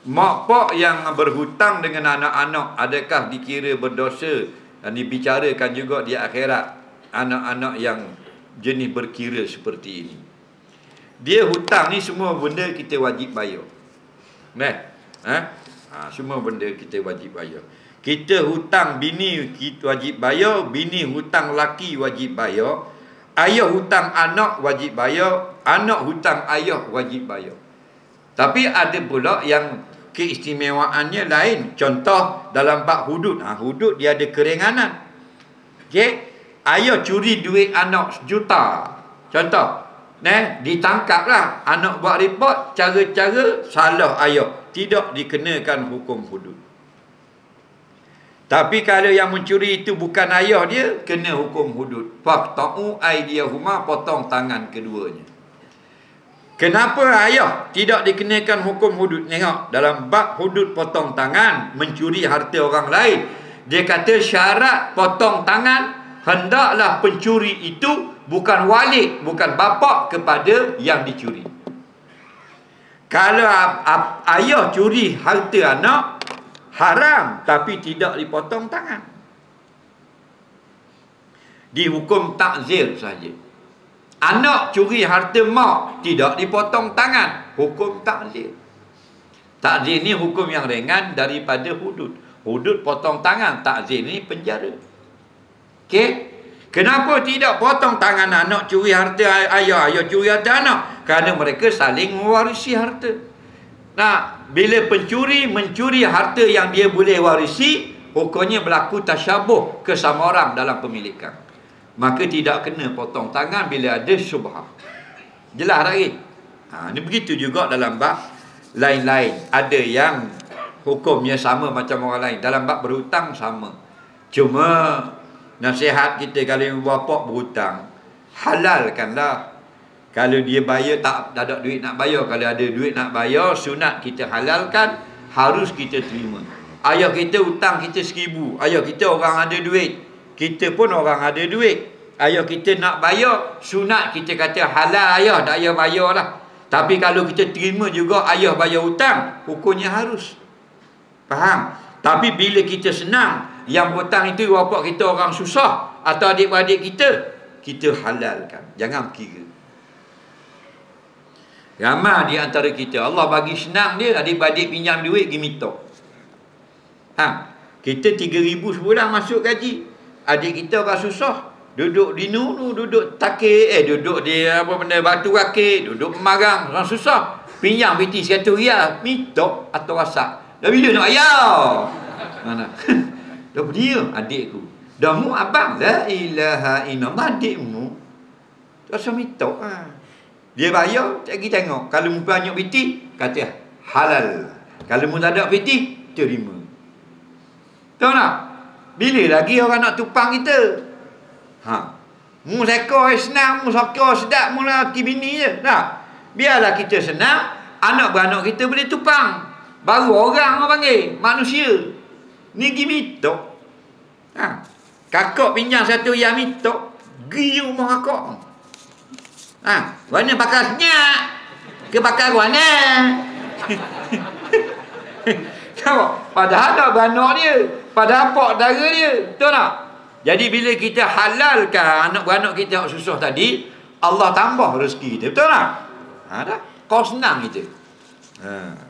mak pak yang berhutang dengan anak-anak, adakah dikira berdosa? Dan dibicarakan juga di akhirat anak-anak yang jenis berkira seperti ini. Dia hutang ni semua benda kita wajib bayar. Semua benda kita wajib bayar. Kita hutang bini kita wajib bayar, bini hutang laki wajib bayar, ayah hutang anak wajib bayar, anak hutang ayah wajib bayar. Tapi ada pula yang keistimewaannya lain. Contoh dalam bab hudud. Hudud dia ada keringanan. Okey, ayah curi duit anak 1 juta. Contoh, ditangkaplah, anak buat report, cara-cara salah ayah, tidak dikenakan hukum hudud. Tapi kalau yang mencuri itu bukan ayah dia, kena hukum hudud. Faqta'u aydiyahuma, potong tangan keduanya. Kenapa ayah tidak dikenakan hukum hudud? Tengok dalam bab hudud potong tangan, mencuri harta orang lain. Dia kata syarat potong tangan, hendaklah pencuri itu bukan walid, bukan bapa kepada yang dicuri. Kalau ayah curi harta anak, haram, tapi tidak dipotong tangan. Dihukum takzir saja. Anak curi harta mak, tidak dipotong tangan, hukum takzir. Takzir ni hukum yang ringan daripada hudud. Hudud potong tangan, takzir ni penjara. Okey? Kenapa tidak potong tangan anak curi harta ayah, ayah curi harta anak? Kerana mereka saling mewarisi harta. Nah, bila pencuri mencuri harta yang dia boleh warisi, hukumnya berlaku tasyabuh ke sama orang dalam pemilikan. Maka tidak kena potong tangan bila ada syubhah. Jelas lagi. Ini begitu juga dalam bab lain-lain. Ada yang hukumnya sama macam orang lain. Dalam bab berhutang sama. Cuma nasihat kita kalau ibu bapa berhutang, halalkanlah. Kalau dia bayar tak ada duit nak bayar, kalau ada duit nak bayar, sunat kita halalkan, harus kita terima. Ayah kita hutang kita 1,000, ayah kita orang ada duit, kita pun orang ada duit, ayah kita nak bayar, sunat kita kata halal ayah, tak ayah bayar lah. Tapi kalau kita terima juga ayah bayar hutang, hukumnya harus. Faham? Tapi bila kita senang, yang hutang itu bapa kita orang susah atau adik-beradik kita halalkan. Jangan kira. Ramai di antara kita, Allah bagi senang dia, adik-beradik pinjam duit pergi minta. Kita 3,000 sebulan masuk gaji. Adik kita orang susah, duduk di duduk takik, duduk di apa benda batu rakit, duduk pemarang, orang susah. Pinjam piti 100 riyal, minta atau wasak. Dah bila nak bayar? Mana? Dah dia adikku. Dah mu abang, la ilaha illallah, adikmu. Tak usah minta. Dia bayar, tak pergi tengok. Kalau mu banyak piti, kata halal. Kalau mu tak ada piti, terima. Tahu tak? Bila lagi orang nak tupang kita? Mu sekor senang, mu sekor sedap, mu laki bini je. Tak? Biarlah kita senang, anak-beranak kita boleh tupang. Baru orang panggil, manusia. Ni pergi minta. Kakak pinjam 1 riyal minta, pergi rumah kakak. Mana bakar senyak? Ke bakar warna? Padahal ada beranak dia, padahal pak dara dia. Betul tak? Jadi bila kita halalkan anak-beranak kita yang susah tadi, Allah tambah rezeki kita. Betul tak? Dah. Kau senang kita.